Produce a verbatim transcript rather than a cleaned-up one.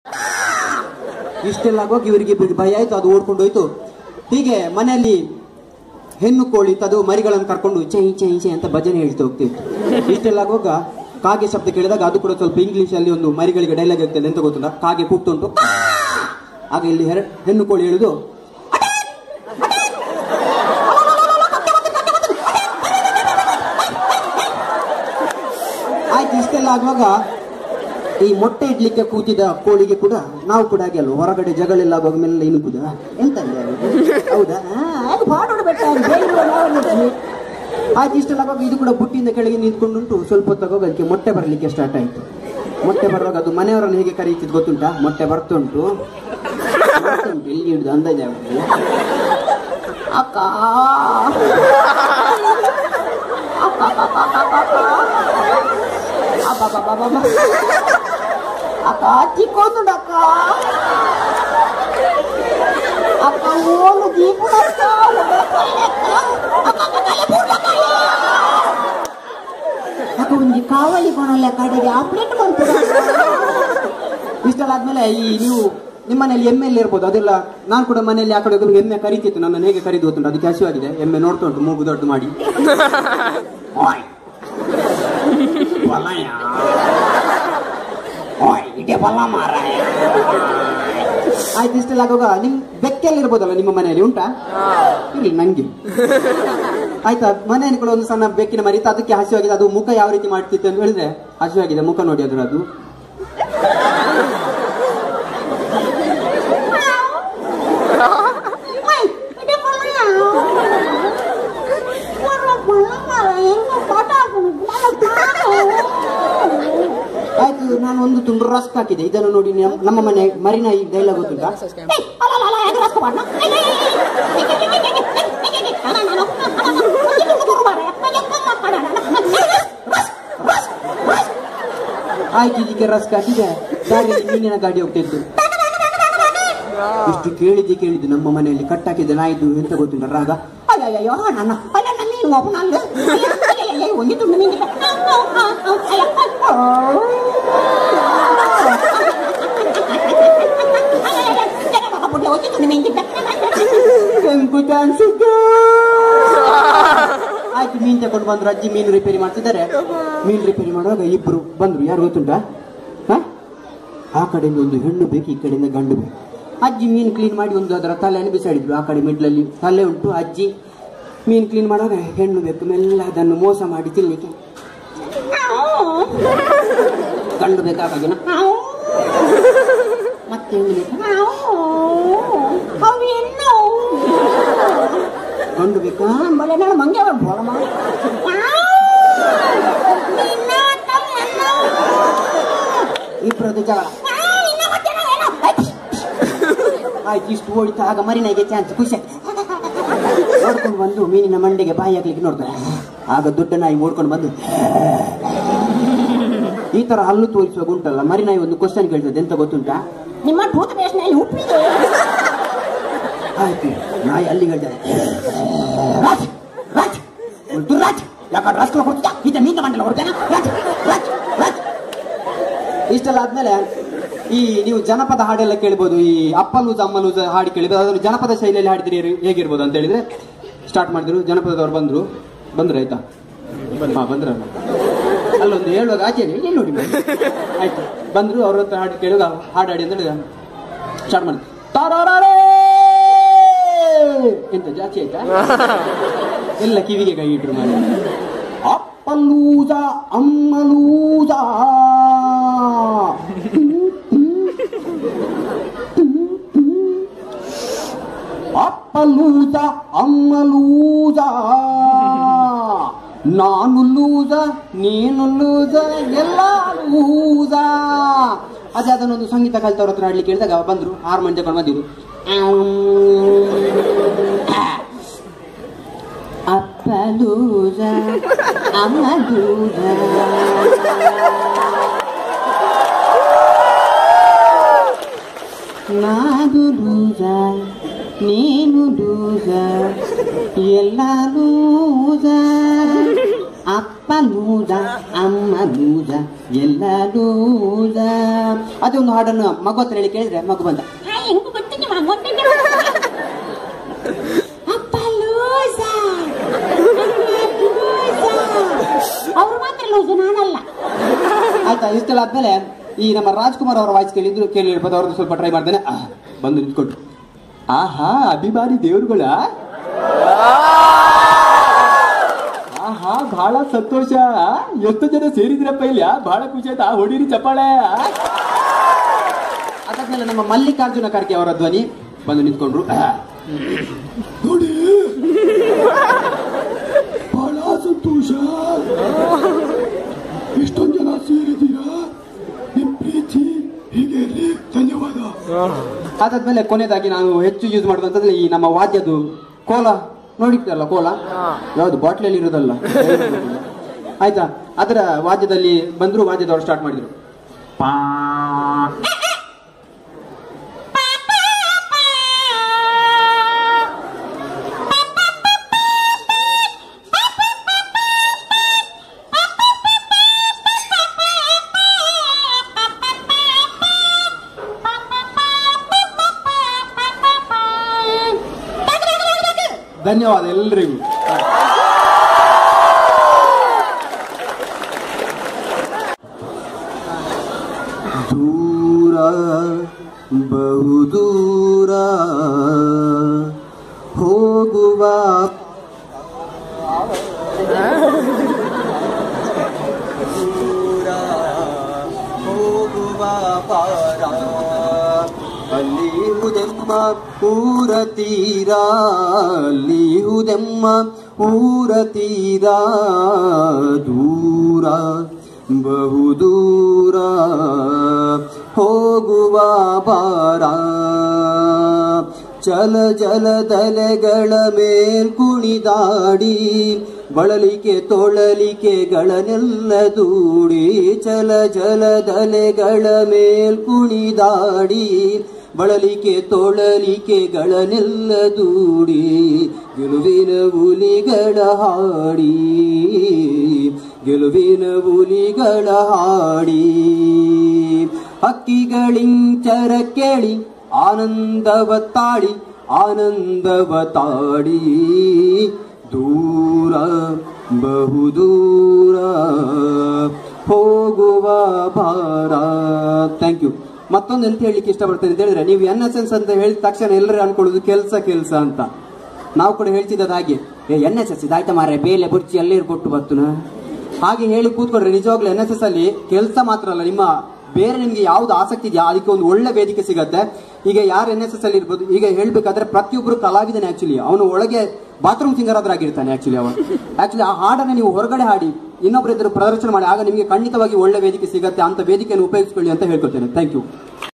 ಇಷ್ಟೆಲ್ಲ ಆಗೋಗಿ ಇವರಿಗೆ ಭಯ ಆಯ್ತು, ಅದು ಓಡ್ಕೊಂಡು ಹೋಯ್ತು. ಹೀಗೆ ಮನೆಯಲ್ಲಿ ಹೆಣ್ಣು ಕೋಳಿ ತದು ಮರಿಗಳನ್ನು ಕರ್ಕೊಂಡು ಚೈ ಚೈ ಚೈ ಅಂತ ಭಜನೆ ಹೇಳ್ತಾ ಹೋಗ್ತಿತ್ತು. ಇಷ್ಟೆಲ್ಲ ಆಗುವಾಗ ಕಾಗೆ ಶಬ್ದ ಕೇಳಿದಾಗ ಅದು ಕೂಡ ಸ್ವಲ್ಪ ಇಂಗ್ಲಿಷ್ ಅಲ್ಲಿ ಒಂದು ಮರಿಗಳಿಗೆ ಡೈಲಾಗ್ ಆಗ್ತದೆ ಅಂತ ಗೊತ್ತಲ್ಲ. ಕಾಗೆ ಕೂಗ್ತುಂಟು. ಆಗ ಇಲ್ಲಿ ಹೆಣ್ಣು ಕೋಳಿ ಹೇಳುದು, ಆಯ್ತು. ಇಷ್ಟೆಲ್ಲ ಆಗುವಾಗ ಈ ಮೊಟ್ಟೆ ಇಡ್ಲಿಕ್ಕೆ ಕೂತಿದ್ದ ಕೋಳಿಗೆ ಕೂಡ ನಾವು ಕೂಡ ಹಾಗೆ ಅಲ್ವ, ಹೊರಗಡೆ ಜಗಳೆಲ್ಲ ಆಗುವಾಗ ಮೇಲೆ ಇನುಗುದ ಎಂತ ಹೌದಾ, ಆಯ್ತು. ಇಷ್ಟೆಲ್ಲ ಆಗುವಾಗ ಇದು ಕೂಡ ಬುಟ್ಟಿಯಿಂದ ಕೆಳಗೆ ನಿಂತ್ಕೊಂಡುಂಟು. ಸ್ವಲ್ಪ ಹೊತ್ತಾಗುವಾಗ ಅದಕ್ಕೆ ಮೊಟ್ಟೆ ಬರಲಿಕ್ಕೆ ಸ್ಟಾರ್ಟ್ ಆಯ್ತು. ಮೊಟ್ಟೆ ಬರುವಾಗ ಅದು ಮನೆಯವರನ್ನು ಹೇಗೆ ಕರೀತಿದ್ದು ಗೊತ್ತುಂಟಾ? ಮೊಟ್ಟೆ ಬರ್ತುಂಟು ಬರ್ತುಂಟು ಇಲ್ಲಿ ಹಿಡಿದು ಅಂದಾಜ ಆಗ್ತದೆ. ಅಕ್ಕ ಅಕ್ಕ ಚಿಕ್ಕೋದು ಅಕ್ಕ ಅಕ್ಕ ಓಲು ದೀಪು ಅಕ್ಕ ಒಂದು ಕಾವಲಿ ಕೊಣಲ್ಲ ಕಡೆಗೆ ಆಪ್ರೇಟ್ ಮಾಡ್ತೀರ. ಇಷ್ಟೆಲ್ಲ ಆದ್ಮೇಲೆ ಈ ನೀವು ನಿಮ್ಮ ಮನೇಲಿ ಎಮ್ಮೆ ಎಲ್ಲ ಇರ್ಬೋದು, ಅದೆಲ್ಲ ನಾನು ಕೂಡ ಮನೆಯಲ್ಲಿ ಆ ಕಡೆ ಎಮ್ಮೆ ಕರೀತಿತ್ತು. ನನ್ನನ್ನು ಹೇಗೆ ಕರೀದು ಗೊತ್ತುಂಟು, ಅದಕ್ಕೆ ಹಸಿವಾಗಿದೆ. ಎಮ್ಮೆ ನೋಡ್ತಾ ಉಂಟು ಮೂಗು ದೊಡ್ಡ ಮಾಡಿ. ಆಯ್ತು. ಇಷ್ಟೆಲ್ಲ ಆಗುವಾಗ ನಿಮ್ ಬೆಕ್ಕೆಲ್ಲ ಇರ್ಬೋದಲ್ಲ ನಿಮ್ಮ ಮನೆಯಲ್ಲಿ, ಉಂಟಾ? ಇರ್ಲಿ ನಂಗೆ ಆಯ್ತಾ. ಮನೆಯಲ್ಲಿ ಕೂಡ ಒಂದು ಸಣ್ಣ ಬೆಕ್ಕಿನ ಮರಿತ, ಅದಕ್ಕೆ ಹಸಿವಾಗಿದೆ. ಅದು ಮುಖ ಯಾವ ರೀತಿ ಮಾಡ್ತಿತ್ತು ಅಂತ ಹೇಳಿದ್ರೆ, ಹಸಿವಾಗಿದೆ ಮುಖ ನೋಡಿ ಅದ್ರ ಅದು ಆಯ್ತು. ನಾನು ಒಂದು ತುಂಡು ರಸ್ಕ್ ಹಾಕಿದೆ. ಇದನ್ನು ನೋಡಿ ನಮ್ಮ ಮನೆ ಮರಿನ ಈ ಡೈಲಾಗ್ ಗೊತ್ತುಂಟಾ? ಆಯ್ತು, ಇದಕ್ಕೆ ರಸ್ಕ್ ಹಾಕಿದೆ. ದಾರಿಯಲ್ಲಿ ಮೀನಿನ ಗಾಡಿ ಹೋಗ್ತಿತ್ತು. ಇಷ್ಟು ಕೇಳಿದ್ದೆ ಕೇಳಿದ್ದು ನಮ್ಮ ಮನೆಯಲ್ಲಿ ಕಟ್ಟಾಕಿದ್ದೆ ನಾಯಿದ್ದು ಎಂತ ಗೊತ್ತುಂಟ ರಾಗ. ಅಯ್ಯಯ್ಯೋ ನನ್ನ ಒಂದು ತುಂಡು ಮೀನು ಆಯ್ತು. ಮೀನ್ ತಗೊಂಡು ಬಂದ್ರು. ಅಜ್ಜಿ ಮೀನು ರಿಪೇರಿ ಮಾಡ್ತಿದ್ದಾರೆ. ಮೀನು ರಿಪೇರಿ ಮಾಡುವಾಗ ಇಬ್ರು ಬಂದ್ರು. ಯಾರು ಗೊತ್ತುಂಟಾ? ಆ ಕಡೆಯಿಂದ ಒಂದು ಹೆಣ್ಣು ಬೇಕು, ಈ ಕಡೆಯಿಂದ ಗಂಡು ಬೇಕು. ಅಜ್ಜಿ ಮೀನು ಕ್ಲೀನ್ ಮಾಡಿ ಒಂದು ಅದರ ತಲೆಯನ್ನು ಬಿಸಾಡಿದ್ರು. ಆ ಕಡೆ ಮಿಡ್ಲಲ್ಲಿ ತಲೆ ಉಂಟು. ಅಜ್ಜಿ ಮೀನು ಕ್ಲೀನ್ ಮಾಡುವಾಗ ಹೆಣ್ಣು ಬೇಕು, ಮೆಲ್ಲ ಅದನ್ನು ಮೋಸ ಮಾಡಿ ತಿನ್ಲಿಕ್ಕೆ. ಗಂಡು ಬೇಕಾಗಿನ ಮತ್ತೆ ಗಂಡು ಬೇಕಾ ಬಲೆ ನಾನು ಮಂಗೆ ಇಬ್ಬರದ್ದು ಜಗಳ ಆಯ್ತು. ಇಷ್ಟು ಓಡಿತು. ಆಗ ಮರಿನಾಯಿಗೆ ಚಾನ್ಸ್ ಖುಷಿ ಓಡ್ಕೊಂಡು ಬಂದು ಮೀನಿನ ಮಂಡೆಗೆ ಬಾಯಿ ಹಾಕ್ಲಿಕ್ಕೆ ನೋಡ್ತಾರೆ. ಆಗ ದೊಡ್ಡ ನಾಯಿ ಓಡ್ಕೊಂಡು ಬಂದು ಈ ತರ ಹಲ್ಲು ತೋರಿಸುವಾಗ ಉಂಟಲ್ಲ, ಮರಿನಾಯಿ ಒಂದು ಕ್ವಶನ್ ಕೇಳ್ತದೆ. ಎಂತ ಗೊತ್ತುಂಟಾ? ನಿಮ್ಮ ಟೂತ್ ಪೇಸ್ಟ್ ನಲ್ಲಿ ಉಪ್ಪಿದೆ. ಆಯ್ತು, ನಾಯಿ ಅಲ್ಲಿ ಹೇಳ್ತಾರೆ ಇಷ್ಟೆಲ್ಲ ಆದ್ಮೇಲೆ ಈ ನೀವು ಜನಪದ ಹಾಡೆಲ್ಲ ಕೇಳ್ಬೋದು. ಈ ಅಪ್ಪಲೂಜ ಅಮ್ಮಲೂಜ ಹಾಡು ಕೇಳಿದ್ರು. ಅದನ್ನು ಜನಪದ ಶೈಲಿಯಲ್ಲಿ ಹಾಡಿದ್ರೆ ಹೇಗಿರ್ಬೋದು ಅಂತ ಹೇಳಿದ್ರೆ, ಸ್ಟಾರ್ಟ್ ಮಾಡಿದ್ರು. ಜನಪದದವ್ರು ಬಂದ್ರು ಬಂದ್ರು ಆಯ್ತಾ? ಹಾ ಬಂದ್ರ. ಅಲ್ಲೊಂದು ಹೇಳುವಾಗ ಆಚೆ ಎಲ್ಲಿ ನೋಡಿ ಆಯ್ತು ಬಂದ್ರು. ಅವ್ರ ಹತ್ರ ಹಾಡು ಕೇಳುವಾಗ ಹಾಡು ಹಾಡಿ ಅಂತ ಹೇಳಿದ ಸ್ಟಾರ್ಟ್ ಮಾಡಿದ್ರು. ತಾರಾರೇ ಎಂತ ಜಾಸ್ತಿ ಆಯ್ತಾ? ಎಲ್ಲ ಕಿವಿಗೆ ಕೈ ಇಟ್ರು ಮಾಡಿ. ಅಪ್ಪಲೂಜ ಅಮ್ಮಲೂಜ ಅಪ್ಪಲೂಜ ಅಮ್ಮಲೂಜ ನಾನು ಲೂಜ ನೀನು ಲೂಜ ಎಲ್ಲ ಲೂಜ. ಅದೇ ಅದನ್ನೊಂದು ಸಂಗೀತ ಕಲಿತವ್ರ ಹತ್ರ ಹಾಡ್ಲಿಕ್ಕೆ ಹೇಳಿದಾಗ ಬಂದ್ರು. ಆರು ಮಂದಿ ತಗೊಂಡು ಬಂದಿದ್ರು. ಅಪ್ಪಲೂಜ ಅಮ್ಮಲೂಜ ನಾನು ಲೂಜ ನೀನು ಲೂಜ ಎಲ್ಲ ಲೂಜ. ಅಪ್ಪ ಅಪ್ಪ ಲೂಜ ಅಮ್ಮ ಲೂಜ ಎಲ್ಲ ಲೂಜ. ಅದೇ ಒಂದು ಹಾಡನ್ನು ಮಗು ಹತ್ರ ಹೇಳಿ ಕೇಳಿದ್ರೆ ಮಗು ಬಂದ ಅಪ್ಪ ಲೂಜ ಅವ್ರು ಮಾತ್ರ ಲೂಜು, ನಾನಲ್ಲ. ಆಯ್ತಾ, ಇಷ್ಟೆಲ್ಲ ಆದ್ಮೇಲೆ ಈ ನಮ್ಮ ರಾಜ್ಕುಮಾರ್ ಅವರ ವಾಯ್ಸ್ ಕೇಳಿದ್ರು ಕೇಳಿರ್ಬೋದು, ಅವ್ರದ್ದು ಸ್ವಲ್ಪ ಟ್ರೈ ಮಾಡ್ದೇನೆ. ಬಂದು ನಿಂತ್ಕೊಟ್ರು. ಆಹಾ ಅಭಿಮಾನಿ ದೇವರುಗಳ, ಆಹಾ ಬಹಳ ಸಂತೋಷ, ಎಷ್ಟು ಜನ ಸೇರಿದ್ರಪ್ಪ ಇಲ್ಲ, ಬಹಳ ಖುಷಿ ಆಯ್ತಾ, ಹೊಡೀರಿ ಚಪ್ಪಾಳೆ. ಅದಾದ್ಮೇಲೆ ನಮ್ಮ ಮಲ್ಲಿಕಾರ್ಜುನ ಖರ್ಗೆ ಅವರ ಧ್ವನಿ ಬಂದು ನಿಂತ್ಕೊಂಡ್ರು. ನೋಡಿ ಬಹಳ ಸಂತೋಷ, ಎಷ್ಟೊಂದು ಜನ ಸೇರಿದ್ದೀರಾ, ನಿಮ್ ಪ್ರೀತಿ ಹೀಗೆ ಇರ್ಲಿ, ಧನ್ಯವಾದ. ಅದಾದ್ಮೇಲೆ ಕೊನೆಯದಾಗಿ ನಾನು ಹೆಚ್ಚು ಯೂಸ್ ಮಾಡೋದಂತಂದ್ರೆ ಈ ನಮ್ಮ ವಾದ್ಯದು ಕೋಲ ನೋಡಿರ್ತಲ್ಲ, ಕೋಲ ಯಾವ್ದು ಬಾಟ್ಲಲ್ಲಿ ಇರೋದಲ್ಲ ಆಯ್ತಾ, ಅದರ ವಾದ್ಯದಲ್ಲಿ ಬಂದ್ರು, ವಾದ್ಯದವ್ರು ಸ್ಟಾರ್ಟ್ ಮಾಡಿದ್ರು. ಪಾ ಧನ್ಯವಾದ ಎಲ್ರಿಗೂ. ದೂರ ಬಹುದೂರ ಹೋಗುವ ದೂರ ಹೋಗುವ ಪಾರ, ಅಲ್ಲಿ ಹುದೆಮ್ಮ ಊರ ತೀರ, ಅಲ್ಲಿ ಹುದೆಮ್ಮ ಊರ ತೀರ, ದೂರ ಬಹುದೂರ ಹೋಗುವ ಬಾರ, ಚಲ ಜಲದಲೆಗಳ ಮೇಲ್ ಕುಣಿದಾಡಿ, ಬಳಲಿಕೆ ತೊಳಲಿಕೆಗಳನ್ನೆಲ್ಲ ದೂಡಿ, ಚಲ ಜಲದಲೆಗಳ ಮೇಲ್ ಕುಣಿದಾಡಿ, ಬಳಲಿಕೆ ತೊಳಲಿಕೆಗಳನ್ನೆಲ್ಲ ದೂಡಿ, ಗೆಲುವಿನ ಹುಲಿಗಳ ಹಾಡಿ, ಗೆಲುವಿನ ಹುಲಿಗಳ ಹಾಡಿ, ಹಕ್ಕಿಗಳಿಂಚರ ಕೇಳಿ ಆನಂದವ ತಾಡಿ, ಆನಂದವ ತಾಡಿ, ದೂರ ಬಹುದೂರ ಹೋಗುವ ಭಾರ. Thank you. ಮತ್ತೊಂದು ಎಂತ ಹೇಳಲಿಕ್ಕೆ ಇಷ್ಟಪಡ್ತೇನೆ ಅಂತ ಹೇಳಿದ್ರೆ, ನೀವು ಎನ್ ಎಸ್ ಎಸ್ ಅಂತ ಹೇಳಿದ ತಕ್ಷಣ ಎಲ್ಲರೂ ಅನ್ಕೊಳ್ಳೋದು ಕೆಲಸ ಕೆಲಸ ಅಂತ. ನಾವು ಕೂಡ ಹೇಳ್ತಿದ್ದದ್ದು ಹಾಗೆ, ಏ ಎನ್ ಎಸ್ ಎಸ್ ಇದಾಯ್ತಾ ಮಾರ್ರೆ, ಬೇಲೆ ಬುರ್ಚಿ ಎಲ್ಲರೂ ಕೊಟ್ಟು ಬರ್ತುನ ಹಾಗೆ ಹೇಳಿ ಕೂತ್ಕೊಂಡ್ರೆ, ನಿಜವಾಗ್ಲೂ ಎನ್ ಎಸ್ ಎಸ್ ಅಲ್ಲಿ ಕೆಲಸ ಮಾತ್ರ ಅಲ್ಲ, ನಿಮ್ಮ ಬೇರೆ ನಿಮ್ಗೆ ಯಾವ್ದು ಆಸಕ್ತಿ ಇದೆಯಾ ಅದಕ್ಕೆ ಒಂದು ಒಳ್ಳೆ ವೇದಿಕೆ ಸಿಗತ್ತೆ. ಈಗ ಯಾರು ಎನ್ ಎಸ್ ಎಸ್ ಅಲ್ಲಿ ಇರ್ಬೋದು, ಈಗ ಹೇಳ್ಬೇಕಾದ್ರೆ ಪ್ರತಿಯೊಬ್ಬರು ಕಲಾವಿದನೇ ಆಕ್ಚುಲಿ, ಅವನು ಒಳಗೆ ಬಾತ್ರೂಮ್ ಸಿಂಗರ್ ಆದ್ರಾಗಿರ್ತಾನೆ ಆಕ್ಚುಲಿ. ಅವನು ಆಕ್ಚುಲಿ ಆ ಹಾಡನ್ನು ನೀವು ಹೊರಗಡೆ ಹಾಡಿ ಇನ್ನೊಬ್ಬರಿದ್ದರು ಪ್ರದರ್ಶನ ಮಾಡಿ, ಆಗ ನಿಮಗೆ ಖಂಡಿತವಾಗಿ ಒಳ್ಳೆ ವೇದಿಕೆ ಸಿಗತ್ತೆ. ಅಂತ ವೇದಿಕೆಯನ್ನು ಉಪಯೋಗಿಸ್ಕೊಳ್ಳಿ ಅಂತ ಹೇಳ್ಕೊಳ್ತೇನೆ. Thank you.